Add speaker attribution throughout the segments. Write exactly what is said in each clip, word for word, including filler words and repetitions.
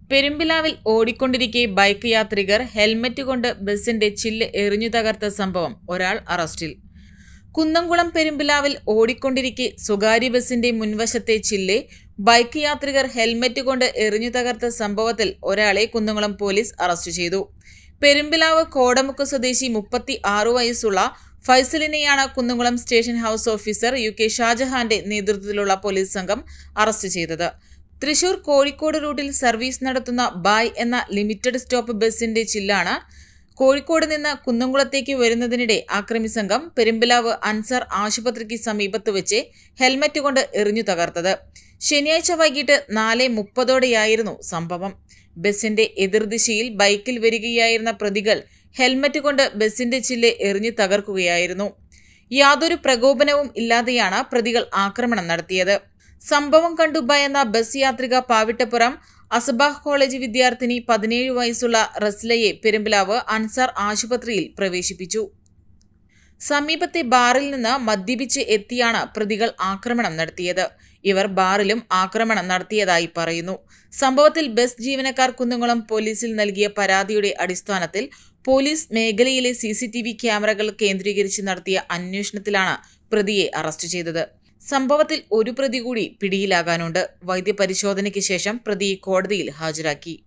Speaker 1: പെരുമ്പിലാവിൽ ഓടിക്കൊണ്ടിരിക്കെ bike യാത്രികർ helmet കൊണ്ട് ബസിന്റെ ചില്ല് എറിഞ്ഞു തകർത്ത സംഭവം ഒരാൾ അറസ്റ്റിൽ. കുന്നംകുളം പെരുമ്പിലാവിൽ ഓടിക്കൊണ്ടിരിക്കെ സ്വകാര്യ ബസിന്റെ മുൻവശത്തെ ചില്ല് ബൈക്ക് യാത്രികർ ഹെൽമറ്റ് കൊണ്ട് എറിഞ്ഞു തകർത്ത സംഭവത്തിൽ ഒരാളെ കുന്നംകുളം പോലീസ് അറസ്റ്റ് ചെയ്തു. പെരുമ്പിലാവ് കോടമുക്ക് സ്വദേശി മുപ്പത്തി ആറു വയസ്സുള്ള ഫൈസലിനെയാണ് Kunnamkulam station house officer U K ഷാജഹാന്റെ നേതൃത്വത്തിലുള്ള പോലീസ് സംഘം അറസ്റ്റ് ചെയ്തത്. തൃശൂർ കോഴിക്കോട് റൂട്ടിൽ സർവീസ് നടത്തുന്ന ബായ് എന്ന ലിമിറ്റഡ് സ്റ്റോപ്പ് ബസിന്റെ ചില്ലാണ് കോഴിക്കോട് നിന്ന് കുന്നംകുളത്തേക്ക് വരുന്നതിനിടെ ആക്രമി സംഘം പെരുമ്പിലാവ് അൻസാർ ആശുപത്രിക്ക് സമീപത്ത് വെച്ച് ഹെൽമറ്റ് കൊണ്ട് എറിഞ്ഞു തകർത്തത്. ശനിയാഴ്ച വൈകിട്ട് നാല് മുപ്പതോടെയായിരുന്നു സംഭവം. ബസിന്റെ എതിർദിശയിൽ ബൈക്കിൽ വരികയായിരുന്ന പ്രതികൾ ഹെൽമറ്റ് കൊണ്ട് ബസിന്റെ ചില്ല് എറിഞ്ഞു തകർക്കുകയായിരുന്നു. യാതൊരു പ്രകോപനവും ഇല്ലാതെയാണ് പ്രതികൾ ആക്രമണം നടത്തിയത്. സംഭവം കണ്ടു ഭയന്ന ബസ് യാത്രിക പാവിട്ടപ്പുറം അസബാഹ് കോളേജ് വിദ്യാർത്ഥിനി പതിനേഴ് വയസ്സുള്ള റസ്ലയെ പെരുമ്പിലാവ് അൻസാർ ആശുപത്രിയിൽ പ്രവേശിപ്പിച്ചു. സമീപത്തെ ബാറിൽ നിന്ന് മദ്യപിച്ച് എത്തിയാണ് പ്രതികൾ ആക്രമണം നടത്തിയത്. ഇവർ ബാറിലും ആക്രമണം നടത്തിയതായി പറയുന്നു. സംഭവത്തിൽ ബസ് ജീവനക്കാർ കുന്നംകുളം പോലീസിൽ നൽകിയ പരാതിയുടെ അടിസ്ഥാനത്തിൽ പോലീസ് മേഖലയിലെ സി സി ടി വി ക്യാമറകൾ കേന്ദ്രീകരിച്ച് നടത്തിയ അന്വേഷണത്തിലാണ് പ്രതിയെ അറസ്റ്റ് ചെയ്തത്. സംഭവത്തിൽ ഒരു പ്രതി കൂടി പിടിയിലാകാനുണ്ട്. വൈദ്യപരിശോധനയ്ക്ക് ശേഷം പ്രതിയെ കോടതിയിൽ ഹാജരാക്കി.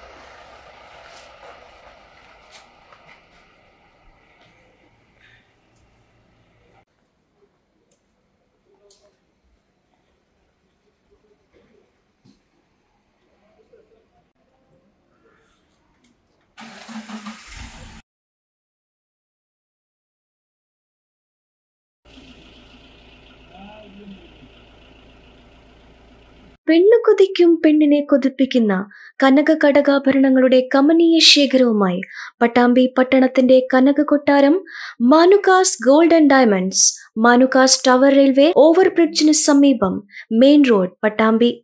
Speaker 2: പെണ്ണു കൊതിക്കും പെണ്ണിനെ കൊതിപ്പിക്കുന്ന കനക കടകാഭരണങ്ങളുടെ കമനീയ ശേഖരവുമായി പട്ടാമ്പി പട്ടണത്തിന്റെ കനക കൊട്ടാരം Manukas gold and diamonds, Manukas tower railway ഓവർബ്രിഡ്ജിന് സമീപം, മെയിൻ റോഡ്, പട്ടാമ്പി.